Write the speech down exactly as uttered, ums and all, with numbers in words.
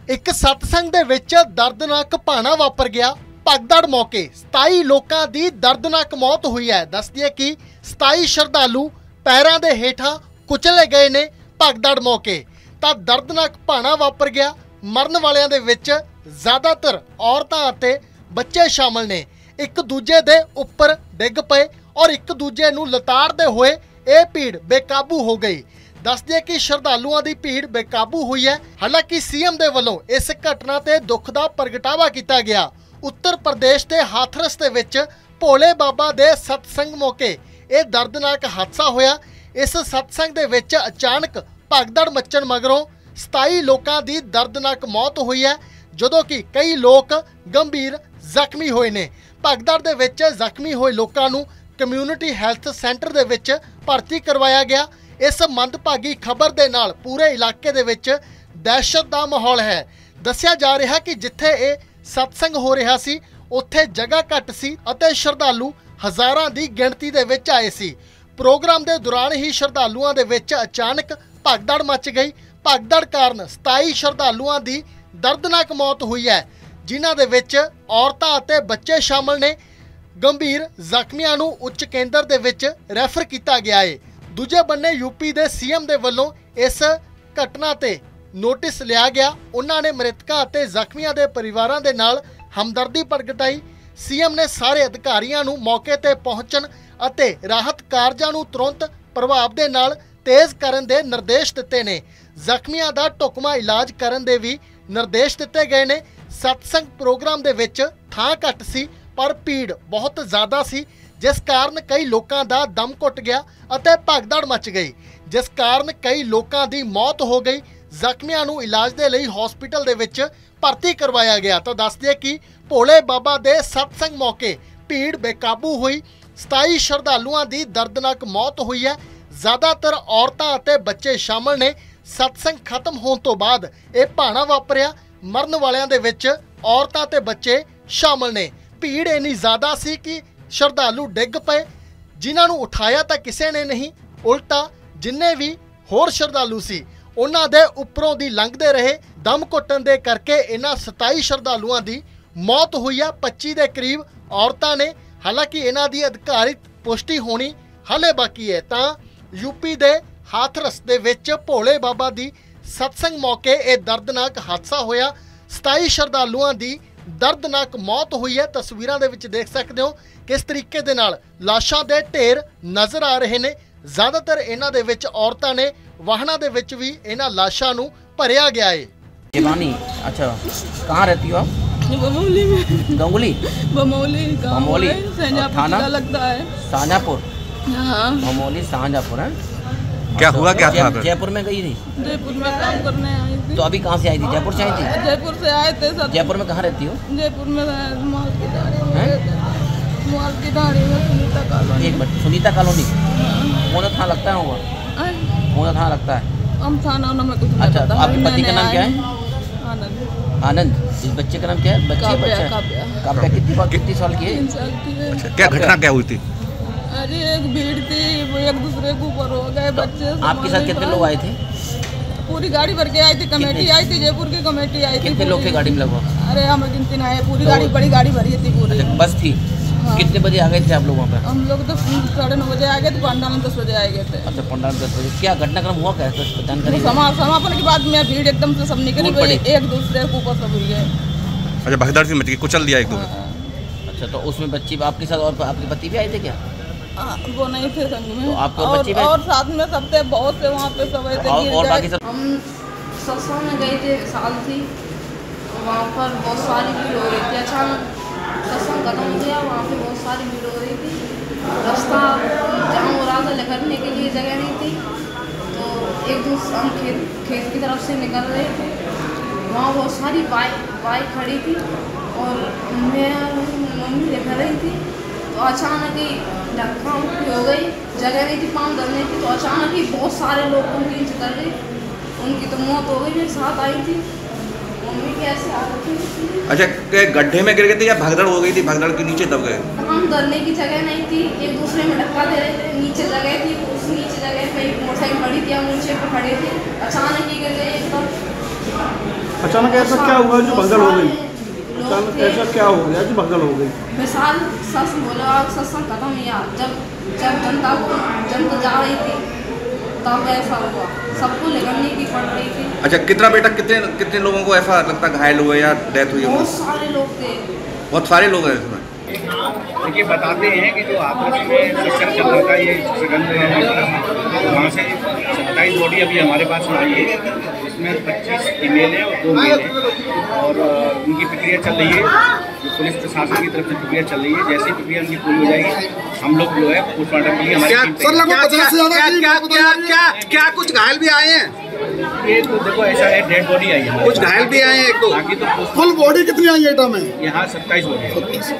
एक सतसंग दे विच दर्दनाक भाना वापर गया। भगदड़ मौके सताई लोगों की दर्दनाक मौत हुई है। दस दिए कि सताई श्रद्धालु पैरों के हेठां कुचले गए ने। भगदड़ मौके तां दर्दनाक भाना वापर गया। मरन वालियां दे विच ज़्यादातर औरतां अते बच्चे शामिल ने। एक दूजे दे उपर डिग पे और एक दूजे नूं लताड़दे होए ये भीड़ बेकाबू हो गई। दस दिए कि श्रद्धालुओं की भीड़ बेकाबू हुई है। हालांकि सीएम दे वल्लों इस घटना ते दुख दा प्रगटावा किया गया। उत्तर प्रदेश के हाथरस दे विच भोले बाबा दे सतसंग मौके ये दर्दनाक हादसा होया। इस सतसंग दे विच अचानक भगदड़ मचण मगरों सताई लोगों की दर्दनाक मौत हुई है, जदों कि कई लोग गंभीर जख्मी होए ने। भगदड़ दे विच जख्मी होए लोगों नूं कम्यूनिटी हैल्थ सेंटर दे विच भर्ती करवाया गया। इस मंदभागी खबर दे नाल पूरे इलाके दे विच दहशत दा माहौल है। दस्सिया जा रहा कि जिथे ये सतसंग हो रहा सी उत्थे जगह घट सी अते श्रद्धालु हज़ारां दी गिणती दे विच आए सी। प्रोग्राम दे दौरान ही श्रद्धालुओं दे विच अचानक भगदड़ मच गई। भगदड़ कारण सताई श्रद्धालुओं की दर्दनाक मौत हुई है, जिन्हां दे विच औरतां अते बच्चे शामिल ने। गंभीर जख्मियां नूं उच्च केंद्र दे विच रैफर किया गया है। दूजे बन्ने यूपी दे सीएम दे वल्लों इस घटना ते नोटिस लिया गया। उन्होंने मृतकां अते जख्मियां दे परिवारां दे नाल हमदर्दी प्रगटाई। सीएम ने सारे अधिकारियों नूं मौके ते पहुंचण अते राहत कारजां नूं तुरंत प्रभाव दे नाल तेज़ करन दे निर्देश दिते ने। जख्मियां दा ढुकवां इलाज करन दे भी निर्देश दिते गए ने। सतसंग प्रोग्राम दे विच थां घट सी पर भीड़ बहुत ज़्यादा सी, जिस कारण कई लोगों का दम घुट गया अते भगदड़ मच गई, जिस कारण कई लोगों की मौत हो गई। जख्मियां नूं इलाज दे लई हॉस्पिटल दे विच भर्ती करवाया गया। तो दस दिए कि भोले बाबा दे सतसंग मौके भीड़ बेकाबू हुई। सताई श्रद्धालुओं की दर्दनाक मौत हुई है। ज़्यादातर औरतां अते बच्चे शामिल ने। सतसंग खत्म होने तो बाद यह भाना वापरिया। मरन वालियां दे विच औरतां ते बच्चे शामिल ने। भीड़ इन्नी ज़्यादा सी कि श्रद्धालु डिग पे, जिन्हां नूं उठाया तो किसी ने नहीं, उल्टा जिन्ने भी होर श्रद्धालु सी उन्हां दे उपरों दी लंघदे रहे। दम घुटन दे करके इन्हां सताई श्रद्धालुओं की मौत हुई है। पच्ची के करीब औरतां ने। हालांकि इन्हां दी अधिकारित पुष्टि होनी हाले बाकी है। तो यूपी दे हाथरस दे विच भोले बाबा दी सतसंग मौके ये दर्दनाक हादसा होया। सताई श्रद्धालुओं की दर्दनाक मौत हुई है। तस्वीरां दे विच देख सकते हो किस तरीके दे नाल लाशां दे ढेर नज़र आ रहे ने। ज़्यादातर इन्हां दे विच औरतां ने। वाहनां दे विच भी इन्हां लाशां नूं भरिया गया है। जीवानी, अच्छा कहाँ रहती हो आप? बमौली में। गंगोली? बमौली बमौली थाना लगता है शाहजहाँपुर। हाँ। बमौली शाहजहाँपुर है। क्या हुआ क्या था? जयपुर में गई थी? जयपुर में काम करने आई थी। तो अभी कहाँ से आई थी? जयपुर से आई थी? जयपुर से आए थे सब। जयपुर में कहाँ रहती हो? जयपुर में माल की दाढ़ी में। माल की दाढ़ी में सुनीता कॉलोनी। एक मिनट, सुनीता कॉलोनी कौन सा थाना लगता है? हुआ कौन सा थाना लगता है? हम थाना में कुछ। अच्छा, तो आपके पति का नाम क्या है? आनंद। आनंद। इस बच्चे का नाम क्या है? बच्चे बच्चा काव्या। कितनी कितनी साल की है? तीन साल की है। अच्छा, क्या घटना क्या हुई थी? अरे एक भीड़ थी, वो एक दूसरे के ऊपर हो गए बच्चे। आपके साथ कितने लोग आए थे? पूरी गाड़ी भर के आई थी। कमेटी आई थी, जयपुर की कमेटी आई थी। कितने लोग थे गाड़ी में लगभग? अरे हमें गिनती ना है। पूरी गाड़ी, बड़ी गाड़ी भरी थी पूरी। बस थी। हाँ। कितने बजे आ गए थे आप लोग वहाँ पे? हम लोग तो साढ़े नौ बजे आ गए थे। पंडाल में दस बजे आ गए थे। अच्छा, पंडाल में दस बजे। क्या घटनाक्रम हुआ? क्या जानकारी? समापन के बाद में भीड़ एकदम से सब निकली गई, एक दूसरे के ऊपर सब हुई गए। अच्छा, भगदड़ से मच गई, कुचल दिया एक दो। अच्छा, तो उसमें बच्ची आपके साथ और आपके पति भी आए थे क्या? आ, वो नहीं थे संग में। तो आपको और, बच्ची और साथ में सब थे, बहुत से वहाँ पे सब आए थे। और, और बाकी सब हम सत्संग में गए थे, साल थी। वहाँ पर बहुत सारी भीड़ हो रही थी। अचानक सत्संग खत्म हो गया, वहाँ पे बहुत सारी भीड़ हो रही थी। रास्ता जाम हो रहा था, निकलने के लिए जगह नहीं थी। तो एक दूसरे हम खेत खेत की तरफ से निकल रहे थे। वहाँ बहुत सारी बाइक बाइक खड़ी थी और मैं मम्मी दिख रही थी। तो अचानक ही धक्का मुक्की हो गई, जगह नहीं थी पाँव धरने की। तो अचानक ही बहुत सारे लोग उनकी चल गए, उनकी तो मौत हो गई। मेरे साथ आई थी मम्मी की, ऐसे आ रखी थी। अच्छा, क्या गड्ढे में गिर गए थे या भगदड़ हो गई थी? भगदड़ के नीचे दब गए? हम धरने की जगह नहीं थी, एक दूसरे में धक्का दे रहे थे। नीचे जगह थी, उस नीचे जगह पे मोटरसाइकिल खड़ी थी, हम नीचे पे खड़े थे। अचानक ही गिर गए एकदम। अचानक ऐसा क्या हुआ जो भगदड़ हो गई? अचानक ऐसा क्या हो गया जो भगदड़ हो गई? मिसाल सस बोला सत्संग खत्म हुआ, जब जब जनता को जनता जा रही थी तब ऐसा हुआ, सबको निकलने की पड़ रही थी। अच्छा, कितना बेटा कितने कितने लोगों को ऐसा लगता है घायल हुए या डेथ हुई? बहुत सारे लोग थे, बहुत सारे लोग हैं इसमें। देखिए बताते हैं कि जो आपस में शिक्षण चल रहा था, ये सेकंड वहाँ से सत्ताईस बॉडी अभी हमारे पास में आई है, जिसमें पच्चीस फीमेल है और दो मेल है, और उनकी प्रक्रिया चल रही है, जो पुलिस प्रशासन की तरफ से प्रक्रिया चल रही है। जैसे प्रक्रिया उनकी पूरी हो जाएगी, हम लोग जो है पोस्टमार्टम के लिए हमारी टीम क्या क्या कुछ घायल भी आए हैं? ये तो देखो ऐसा है, डेड बॉडी आई है, कुछ घायल भी आए हैं एक दो, बाकी तो फुल बॉडी कितनी आई है में? यहाँ सत्ताईस बॉडी है।